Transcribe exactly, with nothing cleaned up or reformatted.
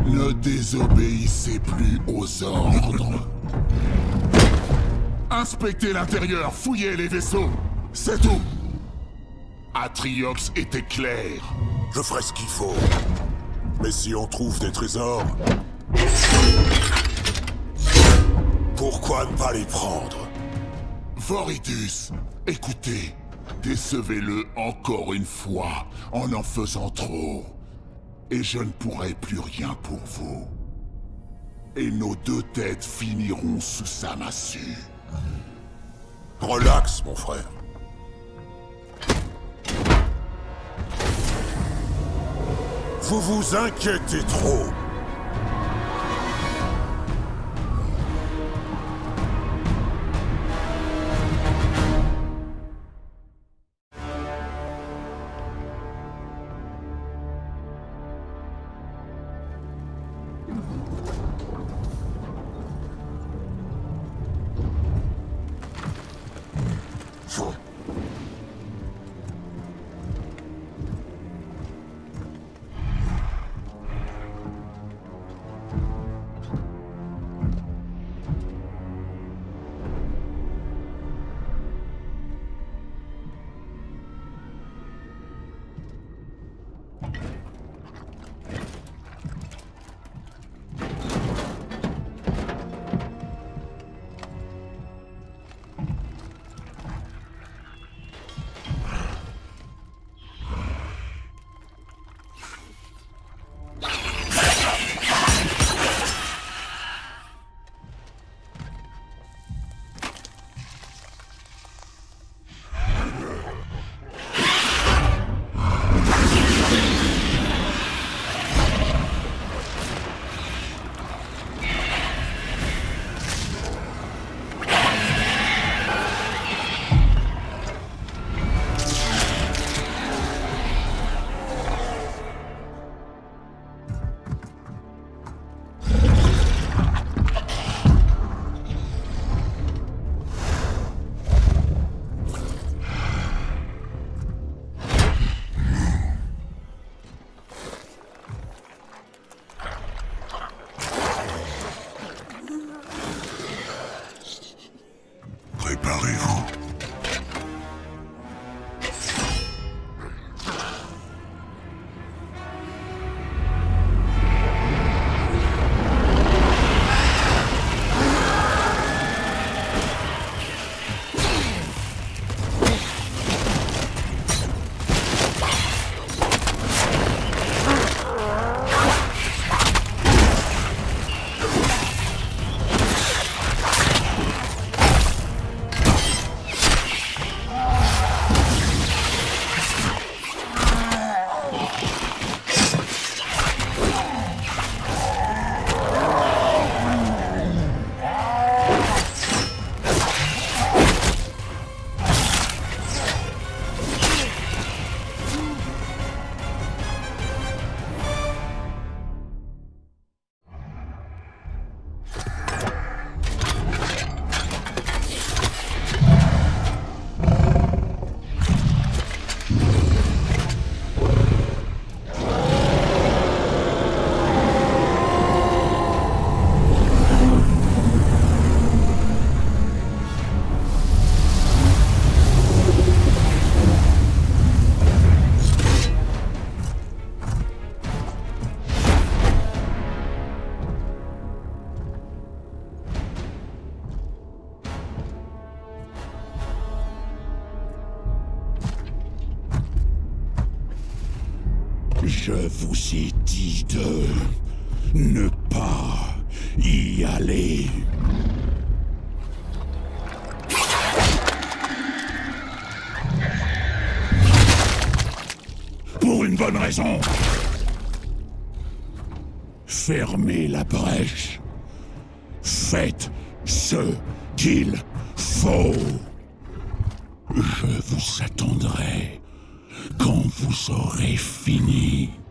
Ne désobéissez plus aux ordres. Inspectez l'intérieur, fouillez les vaisseaux. C'est tout. Atriox était clair. Je ferai ce qu'il faut. Mais si on trouve des trésors... pourquoi ne pas les prendre? Voridus, écoutez. Décevez-le encore une fois, en en faisant trop. Et je ne pourrai plus rien pour vous. Et nos deux têtes finiront sous sa massue. Relax, mon frère. Vous vous inquiétez trop. Préparez-vous. Je vous ai dit de ne pas y aller. Pour une bonne raison. Fermez la brèche. Faites ce qu'il faut. Je vous attendrai quand vous aurez fini.